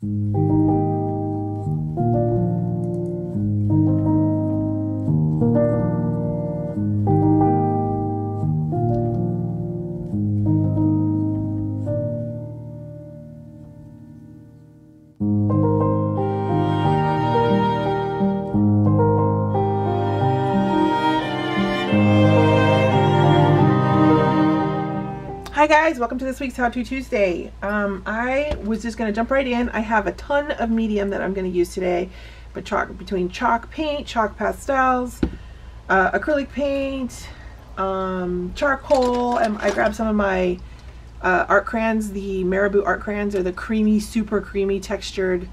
Hi guys, welcome to this week's How To Tuesday. I was just going to jump right in. I have a ton of medium that I'm going to use today, but between chalk paint, chalk pastels, acrylic paint, charcoal, and I grabbed some of my art crayons. The Marabou art crayons are the creamy, super creamy textured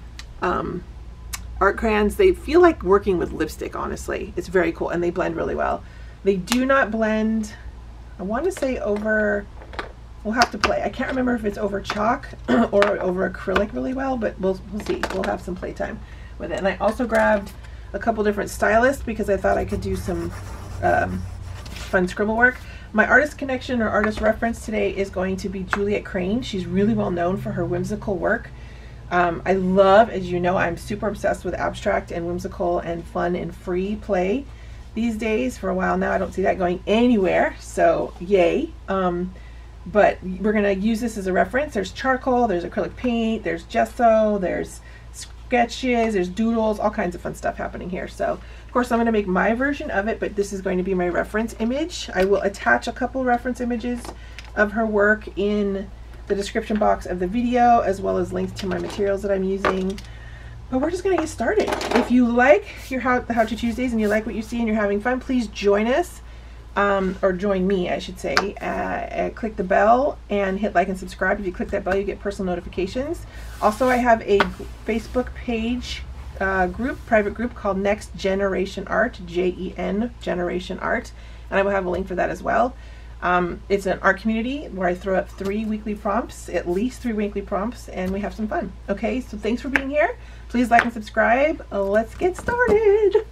art crayons. They feel like working with lipstick, honestly. It's very cool, and they blend really well. They do not blend, I want to say over, we'll have to play. I can't remember if it's over chalk or over acrylic really well, but we'll see. We'll have some playtime with it. And I also grabbed a couple different stylists because I thought I could do some fun scribble work. My artist connection or artist reference today is going to be Juliet Crane. She's really well known for her whimsical work. I love, as you know, I'm super obsessed with abstract and whimsical and fun and free play these days. For a while now, I don't see that going anywhere, so yay. But we're going to use this as a reference. There's charcoal, there's acrylic paint, there's gesso, there's sketches, there's doodles, all kinds of fun stuff happening here. So of course I'm going to make my version of it, but this is going to be my reference image. I will attach a couple reference images of her work in the description box of the video, as well as links to my materials that I'm using. But we're just going to get started. If you like the How To Tuesdays and you like what you see and you're having fun, please join us. Or join me, I should say. Click the bell and hit like and subscribe. If you click that bell, you get personal notifications. Also, I have a Facebook page private group called Next Generation Art, J-E-N, Generation Art, and I will have a link for that as well. It's an art community where I throw up 3 weekly prompts, at least 3 weekly prompts, and we have some fun. Okay, so thanks for being here. Please like and subscribe. Let's get started.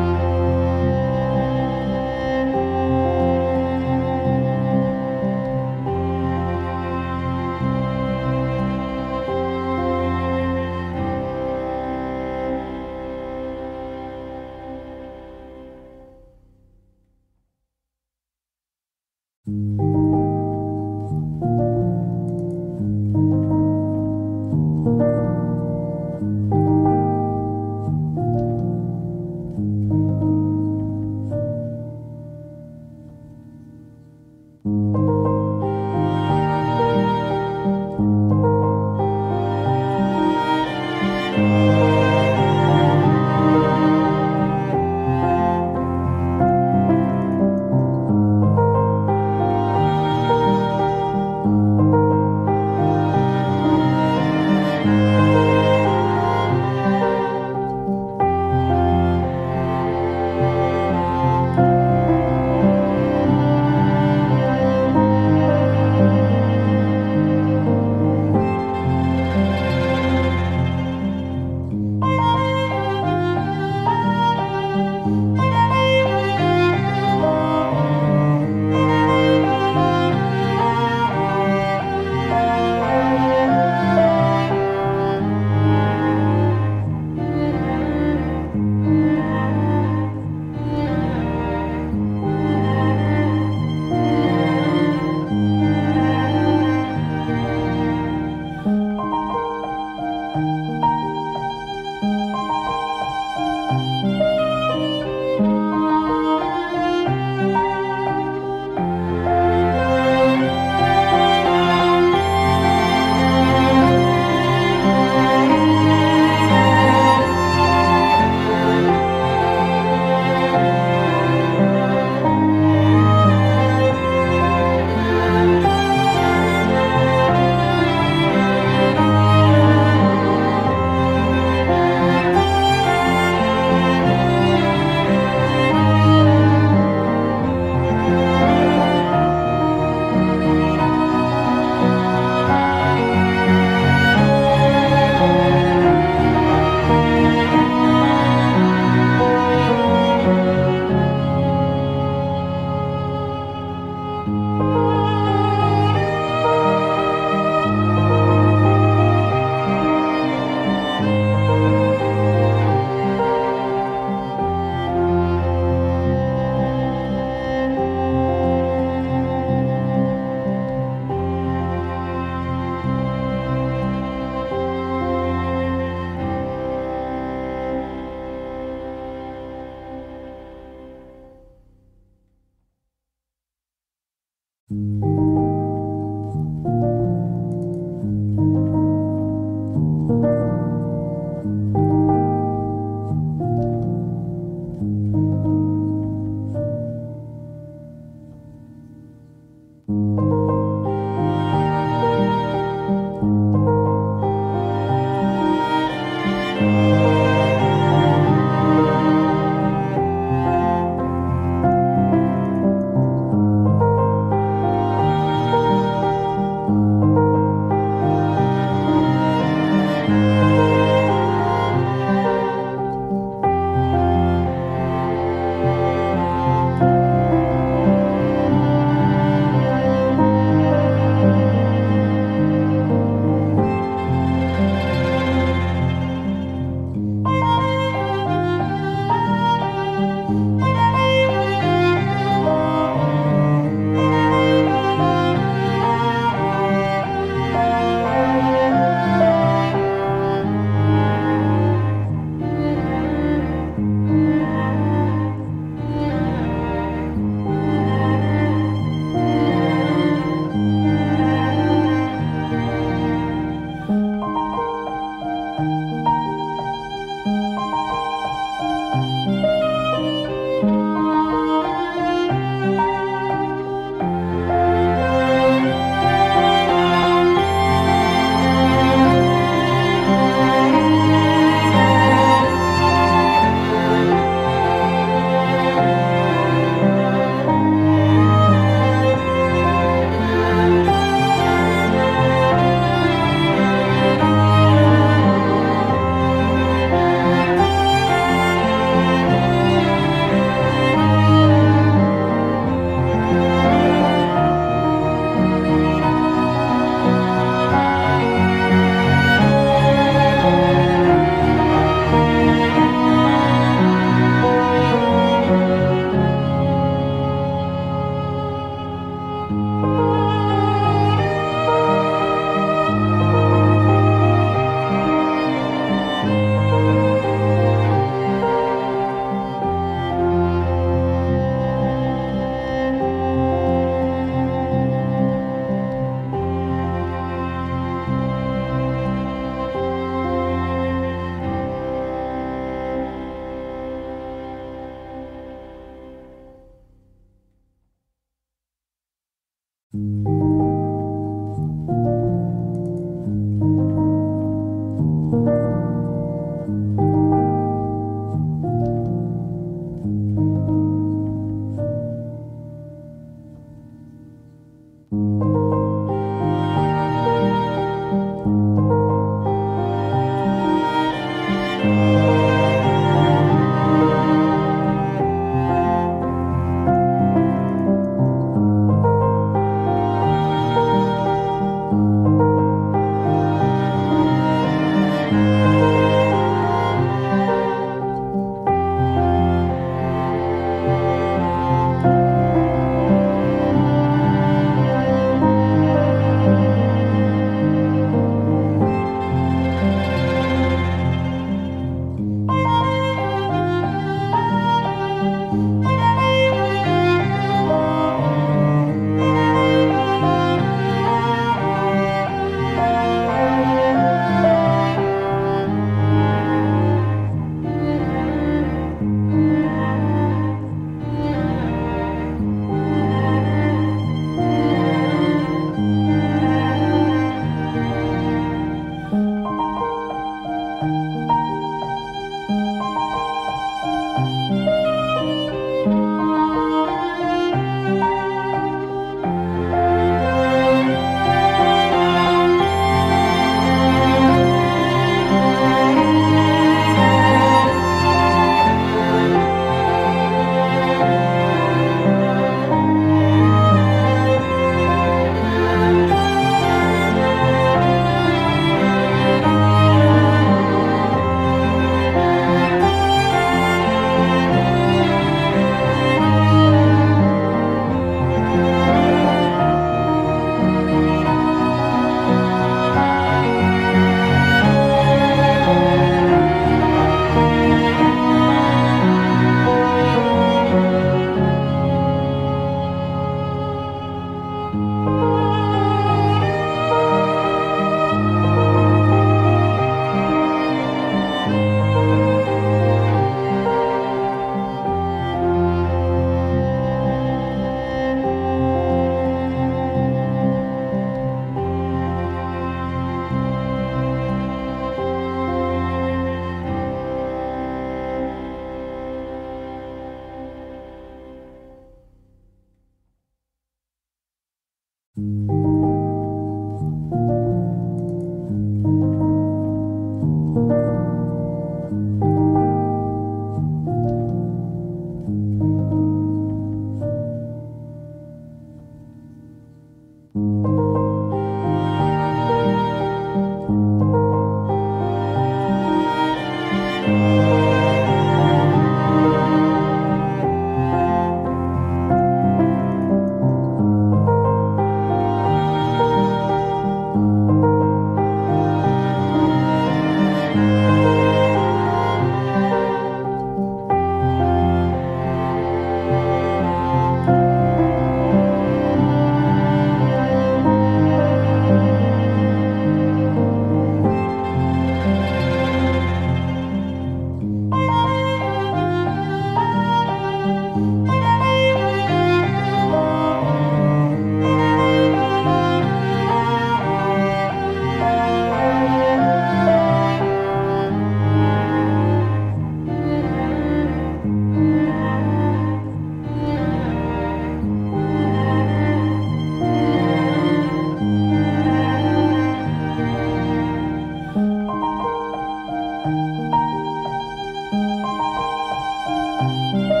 Bye.